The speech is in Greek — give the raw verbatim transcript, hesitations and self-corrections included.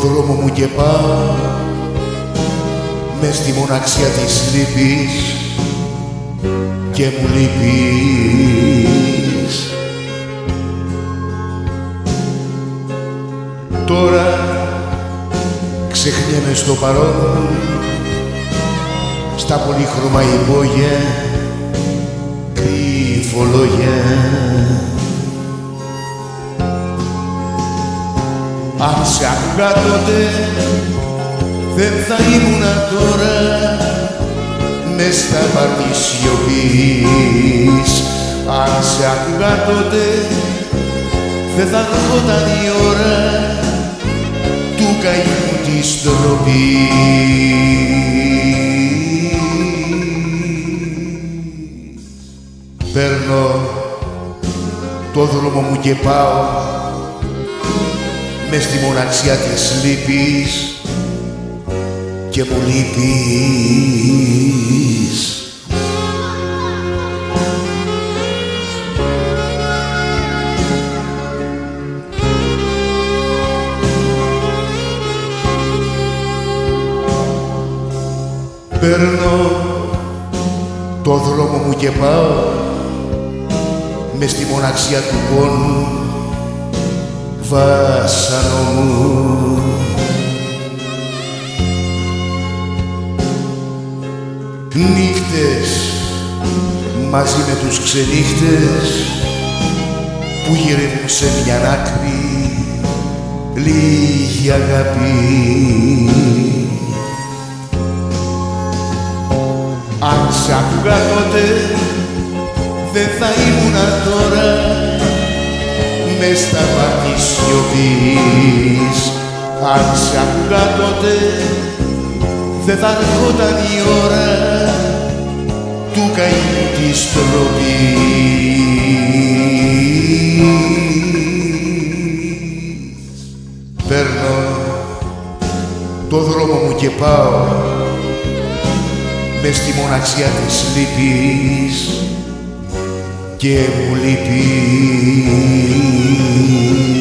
δρόμο μου και πάω μες στη μοναξιά της λύπης και μου λείπεις. Τώρα ξεχνιέμαι στο παρόν, στα πολύχρωμα υπόγεια κρυφολόγια. Αν σε άκουγα τότε δεν θα ήμουνα τώρα μες στα πάρτι σιωπής. Αν σε άκουγα τότε δεν θα έρχονταν η ώρα του καημού της ντροπής. Παίρνω το δρόμο μου και πάω μες στη μοναξιά της λύπης και μου λείπεις. Παίρνω το δρόμο μου και πάω μες στη μοναξιά του πόνου, βάσανο μου. Νύχτες μαζί με τους ξενύχτες που γυρεύουν σε μια άκρη λίγη αγάπη. Αν σ' άκουγα τότε δεν θα ήμουνα τώρα μες στα πάρτι σιωπής. Αν σ' άκουγα τότε δεν θα έρχονταν η ώρα του καημού της τροπής. Παίρνω το δρόμο μου και πάω μες στη μοναξιά της λύπης και μου λείπεις.